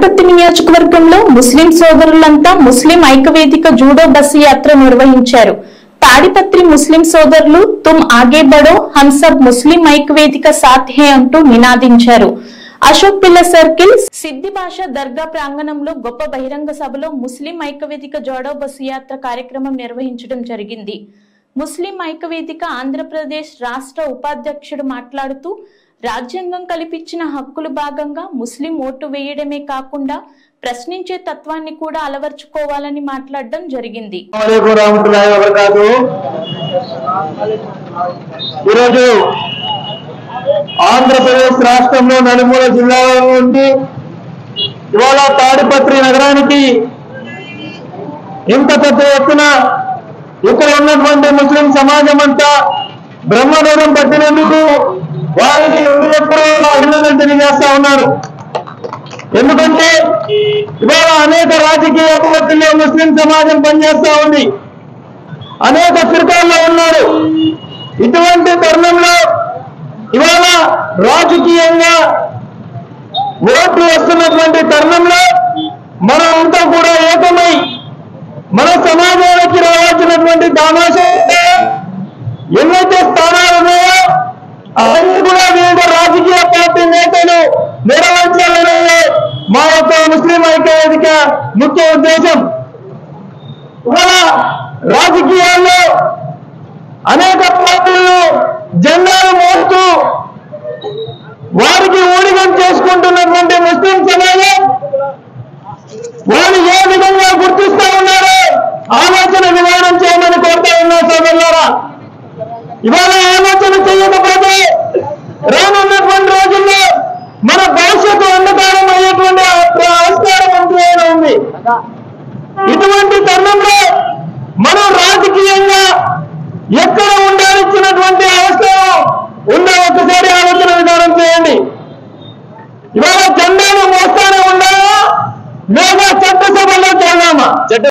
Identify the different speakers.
Speaker 1: తాడిపత్రి నియోజకవర్గంలో ముస్లిం సోదరులంతా ముస్లిం ఐక్యవేదిక judo bus యాత్ర నిర్వహించారు. తాడిపత్రి ముస్లిం సోదరులు తుమ్ ఆగే బడో హమ్ సబ్ ముస్లిం ఐక్యవేదిక సాత్ హే అంటూ నినాదించారు. అశోక్ పిల్ల సర్కిల్ సిద్ధి భాష దర్గా ప్రాంగణంలో గొప్ప బహిరంగ సభలో ముస్లిం ఐక్యవేదిక జోడో బస్సు యాత్ర కార్యక్రమం నిర్వహించడం జరిగింది. ముస్లిం ఐక్యవేదిక ఆంధ్రప్రదేశ్ రాష్ట్ర ఉపాధ్యక్షుడు మాట్లాడుతూ రాజ్యాంగం కల్పించిన హక్కులు భాగంగా ముస్లిం ఓటు వేయడమే కాకుండా ప్రశ్నించే తత్వాన్ని కూడా అలవర్చుకోవాలని మాట్లాడడం జరిగింది.
Speaker 2: ఈరోజు ఆంధ్రప్రదేశ్ రాష్ట్రంలో నలుమూల జిల్లాల నుండి ఇవాళ తాడిపత్రి నగరానికి ఇంత పెద్ద ఎత్తున ఇక్కడ ఉన్నటువంటి ముస్లిం సమాజం అంతా బ్రహ్మరథం పట్టినందుకు వారికి ఎప్పుడూ అభినందన తెలియజేస్తా ఉన్నారు. ఎందుకంటే ఇవాళ అనేక రాజకీయ పార్టీల్లో ముస్లిం సమాజం పనిచేస్తా ఉంది, అనేక ఫిర్కాల్లో ఉన్నారు. ఇటువంటి తరుణంలో ఇవాళ రాజకీయంగా ఓట్లు వస్తున్నటువంటి తరుణంలో మనమంతా కూడా ఏకమై మన సమాజానికి రావాల్సినటువంటి దామాషా ఎన్నైతే స్థానాలు ఉన్నాయో అవన్నీ కూడా వివిధ రాజకీయ పార్టీ నేతలు నెరవేర్చాలనే మా యొక్క ముస్లిం ఐక్యవేదిక ముఖ్య ఉద్దేశం. ఇవాళ రాజకీయాల్లో అనేక పార్టీలు జెండాలు మోస్తూ వారికి ఊడిగం చేసుకుంటున్నటువంటి ముస్లిం సమాజం వాళ్ళు ఏ విధంగా గుర్తిస్తా ఉన్నారో ఆలోచన విధానం చేయమని కోరుతా ఉన్నా సోదరులారా. ఇవాళ ఆలోచన చేయకపోతే రానున్నటువంటి రోజుల్లో మన భవిష్యత్తు అంధకారం అయ్యేటువంటి ఆస్కారం అంతేనా ఉంది. ఇటువంటి తరుణంలో మనం రాజకీయంగా ఎక్కడ ఉండాల్సినటువంటి అవసరం ఉందో ఒకసారి ఆలోచన విధానం చేయండి. ఇవాళ జెండాను మోస్తానే ఉండాలా లేదా చట్టసభలో చేద్దామా?